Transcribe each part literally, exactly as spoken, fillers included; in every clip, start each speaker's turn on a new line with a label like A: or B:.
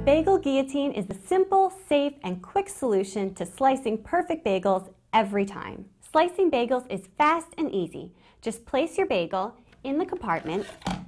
A: Bagel Guillotine is the simple, safe, and quick solution to slicing perfect bagels every time. Slicing bagels is fast and easy. Just place your bagel in the compartment,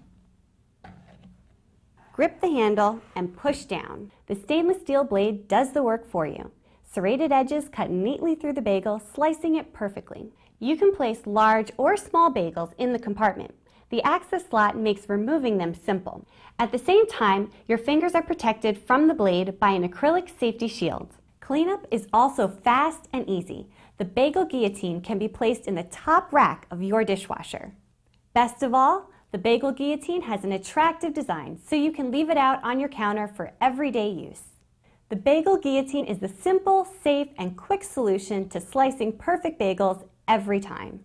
A: grip the handle, and push down. The stainless steel blade does the work for you. Serrated edges cut neatly through the bagel, slicing it perfectly. You can place large or small bagels in the compartment. The access slot makes removing them simple. At the same time, your fingers are protected from the blade by an acrylic safety shield. Cleanup is also fast and easy. The Bagel Guillotine can be placed in the top rack of your dishwasher. Best of all, the Bagel Guillotine has an attractive design, so you can leave it out on your counter for everyday use. The Bagel Guillotine is the simple, safe, and quick solution to slicing perfect bagels every time.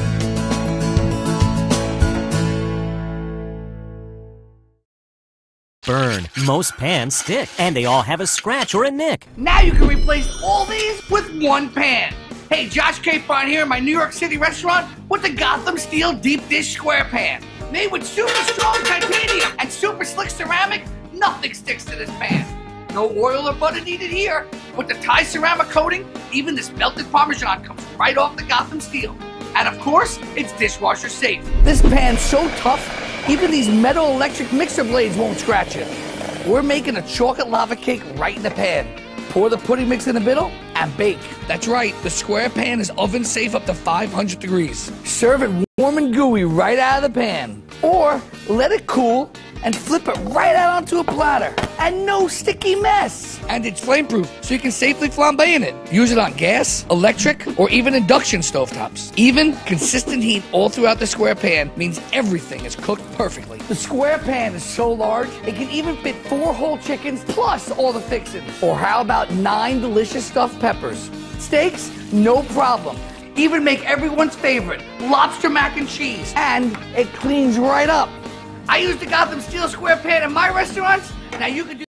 B: Burn. Most pans stick, and they all have a scratch or a nick.
C: Now you can replace all these with one pan. Hey, Josh Capron here in my New York City restaurant with the Gotham Steel Deep Dish Square Pan. Made with super strong titanium and super slick ceramic, nothing sticks to this pan. No oil or butter needed here. With the Thai ceramic coating, even this melted Parmesan comes right off the Gotham Steel. And of course, it's dishwasher safe. This pan's so tough, even these metal electric mixer blades won't scratch it. We're making a chocolate lava cake right in the pan. Pour the pudding mix in the middle and bake. That's right, the square pan is oven safe up to five hundred degrees. Serve it warm and gooey right out of the pan. Or let it cool and flip it right out onto a platter. And no sticky mess. And it's flame proof, so you can safely flambe in it. Use it on gas, electric, or even induction stovetops. Even consistent heat all throughout the square pan means everything is cooked perfectly. The square pan is so large, it can even fit four whole chickens plus all the fixings. Or how about nine delicious stuffed peppers? Steaks? No problem. Even make everyone's favorite, lobster mac and cheese. And it cleans right up. I use the Gotham Steel Square Pan in my restaurants. Now you can do